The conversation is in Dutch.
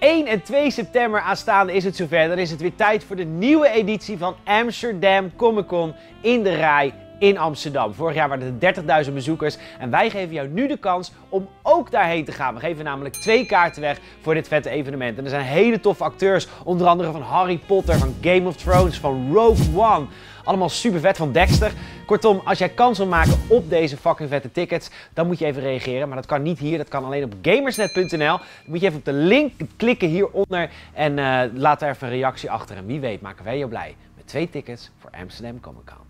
1 en 2 september aanstaande is het zover. Dan is het weer tijd voor de nieuwe editie van Amsterdam Comic Con in de Rai in Amsterdam. Vorig jaar waren er 30.000 bezoekers en wij geven jou nu de kans om ook daarheen te gaan. We geven namelijk 2 kaarten weg voor dit vette evenement. En er zijn hele toffe acteurs, onder andere van Harry Potter, van Game of Thrones, van Rogue One. Allemaal super vet, van Dexter. Kortom, als jij kans wil maken op deze fucking vette tickets, dan moet je even reageren. Maar dat kan niet hier, dat kan alleen op gamersnet.nl. Dan moet je even op de link klikken hieronder en laat daar even een reactie achter. En wie weet maken wij jou blij met 2 tickets voor Amsterdam Comic Con.